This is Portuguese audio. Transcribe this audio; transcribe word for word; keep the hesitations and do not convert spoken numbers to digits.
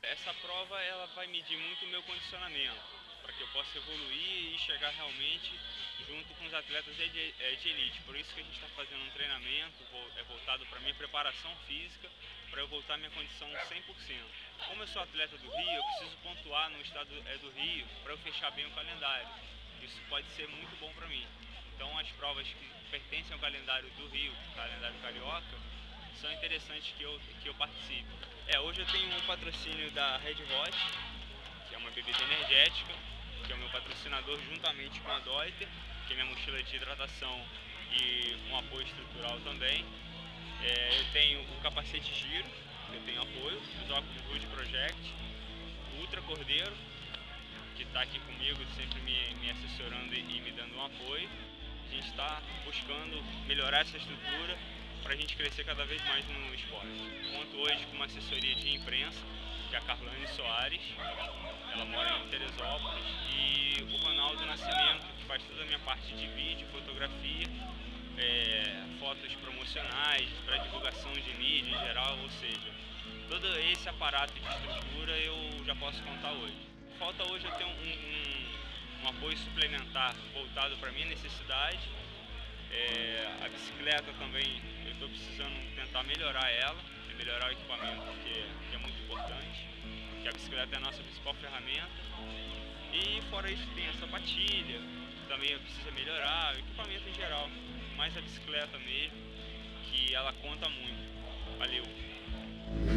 Essa prova ela vai medir muito o meu condicionamento, para que eu possa evoluir e chegar realmente junto com os atletas de, de elite. Por isso que a gente está fazendo um treinamento é voltado para a minha preparação física, para eu voltar à minha condição cem por cento. Como eu sou atleta do Rio, eu preciso pontuar no estado do Rio para eu fechar bem o calendário. Isso pode ser muito bom para mim. Então as provas que pertencem ao calendário do Rio, calendário carioca, são interessantes que eu, que eu participe. É, hoje eu tenho um patrocínio da Red Hot, que é uma bebida energética, que é o meu patrocinador juntamente com a Deuter, que é minha mochila de hidratação e um apoio estrutural também. É, eu tenho o capacete giro, que eu tenho apoio, os óculos Rude Project, o Ultra Cordeiro, que está aqui comigo, sempre me, me assessorando e, e me dando um apoio. A gente está buscando melhorar essa estrutura para a gente crescer cada vez mais no esporte. Conto hoje com uma assessoria de imprensa, que é a Carlane Soares, ela mora em Teresópolis, e o Ronaldo Nascimento, que faz toda a minha parte de vídeo, fotografia, é, fotos promocionais, para divulgação de mídia em geral, ou seja, todo esse aparato de estrutura eu já posso contar hoje. Falta hoje eu ter um, um, um apoio suplementar voltado para a minha necessidade. É, a bicicleta também, eu estou precisando tentar melhorar ela, melhorar o equipamento, que é, que é muito importante, que a bicicleta é a nossa principal ferramenta. E fora isso tem a sapatilha, também eu preciso melhorar, o equipamento em geral, mais a bicicleta mesmo, que ela conta muito. Valeu!